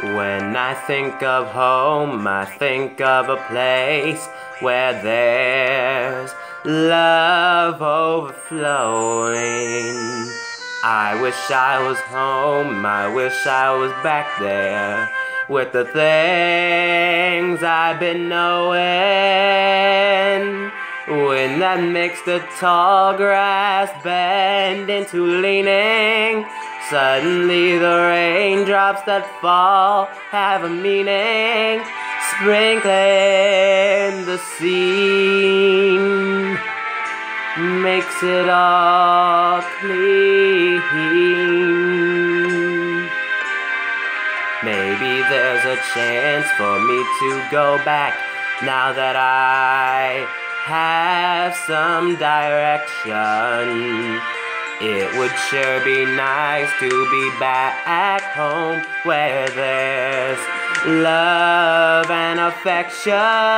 When I think of home, I think of a place where there's love overflowing. I wish I was home, I wish I was back there with the things I've been knowing. When that makes the tall grass bend into leaning, suddenly the raindrops that fall have a meaning, sprinkling the scene makes it all clean. Maybe there's a chance for me to go back now that I have some direction. It would sure be nice to be back home where there's love and affection.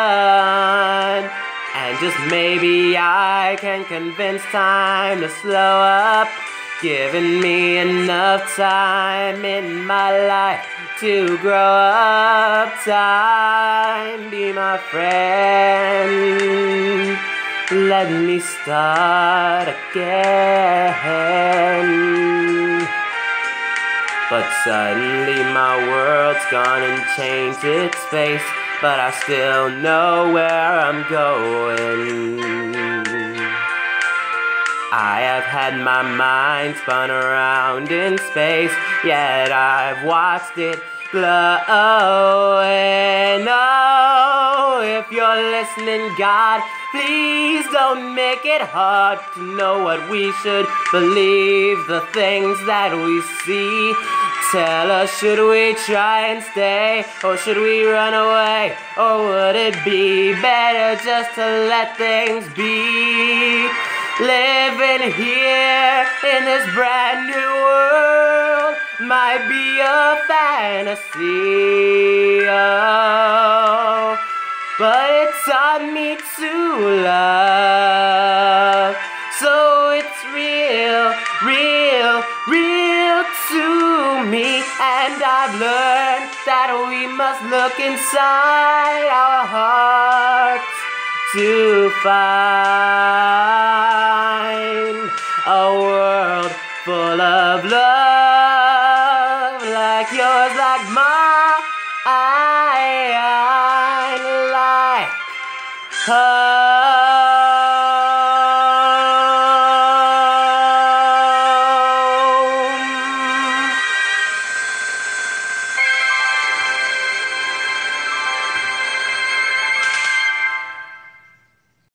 And just maybe I can convince time to slow up, giving me enough time in my life to grow up. Time, be my friend, let me start again. But suddenly my world's gone and changed its face, but I still know where I'm going. I have had my mind spun around in space, yet I've watched it glow. And oh, if you're listening, God, please don't make it hard to know what we should believe, the things that we see. Tell us, should we try and stay, or should we run away? Or would it be better just to let things be? Living here in this brand new world might be a fantasy, oh, but it taught me to love. So it's real, real, real to me. And I've learned that we must look inside our hearts to find a world full of love, like yours, like mine.